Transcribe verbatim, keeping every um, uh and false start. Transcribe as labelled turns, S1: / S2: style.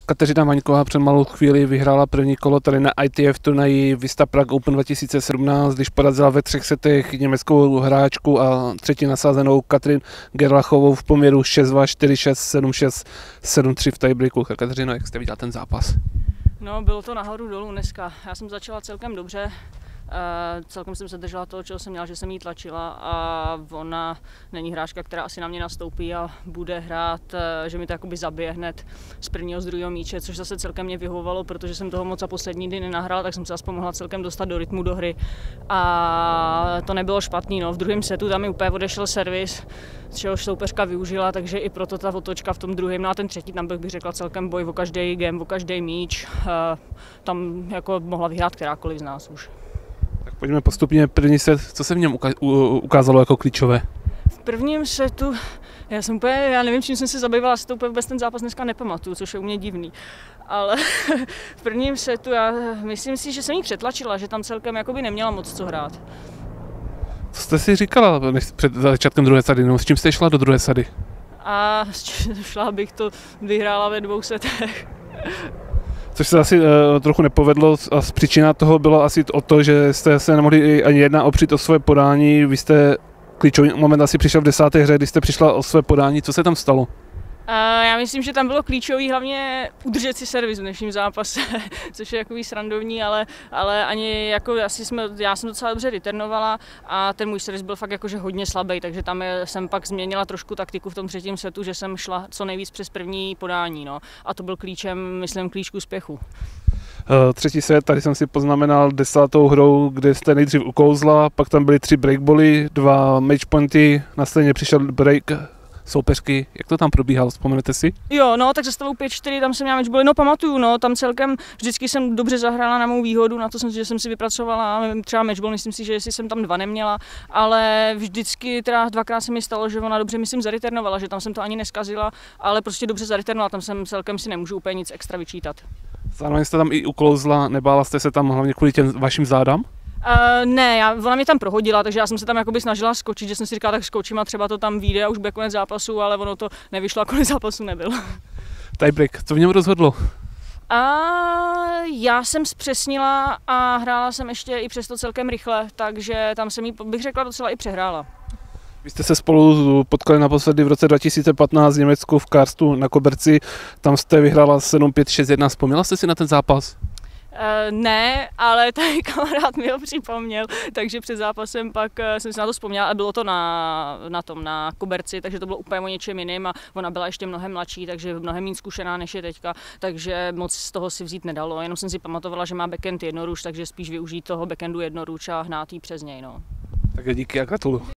S1: Kateřina Maňková před malou chvíli vyhrála první kolo tady na I T F turnaji Vista Prague Open dva tisíce sedmnáct, když porazila ve třech setech německou hráčku a třetí nasazenou Katrin Gerlachovou v poměru šest dva, čtyři šest, sedm šest, sedm tři v tiebreaku. Kateřino, jak jste viděla ten zápas?
S2: No, bylo to nahoru dolů dneska. Já jsem začala celkem dobře. Uh, celkem jsem se držela toho, čeho jsem měla, že jsem jí tlačila a ona není hráčka, která asi na mě nastoupí a bude hrát, uh, že mi to jakoby zabije hned z prvního, z druhého míče, což zase celkem mě vyhovovalo, protože jsem toho moc za poslední dny nenahrála, tak jsem se aspoň mohla celkem dostat do rytmu do hry a to nebylo špatný. No. V druhém setu tam mi úplně odešel servis, z čehož soupeřka využila, takže i proto ta otočka v tom druhém, no a ten třetí, tam bych řekla celkem boj o každý game, o každý míč, uh, tam jako mohla vyhrát kterákoliv z nás už.
S1: Tak pojďme postupně první set, co se v něm ukázalo jako klíčové?
S2: V prvním setu, já jsem úplně, já nevím, čím jsem se zabývala, si to úplně vůbec ten zápas dneska nepamatuju, což je u mě divný. Ale v prvním setu já myslím si, že jsem jí přetlačila, že tam celkem jakoby neměla moc co hrát.
S1: Co jste si říkala před začátkem druhé sady, no s čím jste šla do druhé sady?
S2: A šla bych to, vyhrála ve dvou setech.
S1: Což se asi uh, trochu nepovedlo a příčina toho bylo asi o to, že jste se nemohli ani jedna opřít o své podání. Vy jste klíčový moment asi přišel v desáté hře, kdy jste přišla o své podání. Co se tam stalo?
S2: Uh, já myslím, že tam bylo klíčový hlavně udržet si servis v dnešním zápase, což je jakový srandovní, ale, ale ani jako asi jsme, já jsem docela dobře returnovala a ten můj servis byl fakt jakože hodně slabý, takže tam je, jsem pak změnila trošku taktiku v tom třetím setu, že jsem šla co nejvíc přes první podání, no. A to byl klíčem, myslím, klíč k úspěchu.
S1: Uh, třetí set, tady jsem si poznamenal desátou hrou, kde jste nejdřív ukouzla, pak tam byly tři breakboly, dva matchpointy, následně přišel break soupeřky. Jak to tam probíhalo, vzpomenete si?
S2: Jo, no, tak za stavou pět čtyři, tam jsem měla matchball, no pamatuju, no, tam celkem vždycky jsem dobře zahrála na mou výhodu, na to jsem, že jsem si vypracovala třeba matchball, myslím si, že jestli jsem tam dva neměla, ale vždycky teda dvakrát se mi stalo, že ona dobře, myslím, zareturnovala, že tam jsem to ani neskazila, ale prostě dobře zareturnovala, tam jsem celkem si nemůžu úplně nic extra vyčítat.
S1: Zároveň jste tam i uklouzla, nebála jste se tam hlavně kvůli těm vašim zádám?
S2: Uh, ne, já, ona mě tam prohodila, takže já jsem se tam jakoby snažila skočit, že jsem si říkala, tak skočím a třeba to tam vyjde a už bude konec zápasu, ale ono to nevyšlo a konec zápasu nebyl.
S1: Tiebreak, co v něm rozhodlo?
S2: A já jsem zpřesnila a hrála jsem ještě i přesto celkem rychle, takže tam jsem jí, bych řekla, docela i přehrála.
S1: Vy jste se spolu potkali naposledy v roce dva tisíce patnáct v Německu v Karstu na Koberci, tam jste vyhrála sedm pět šest jedna, vzpomněla jste si na ten zápas?
S2: Uh, ne, ale tady kamarád mi ho připomněl, takže před zápasem pak uh, jsem si na to vzpomněla a bylo to na, na tom, na Koberci, takže to bylo úplně o něčem jiným a ona byla ještě mnohem mladší, takže mnohem méně zkušená než je teďka, takže moc z toho si vzít nedalo, jenom jsem si pamatovala, že má backhand jednoruč, takže spíš využít toho backhandu jednoruč a hnát jí přes něj. No.
S1: Tak díky a gratuluju.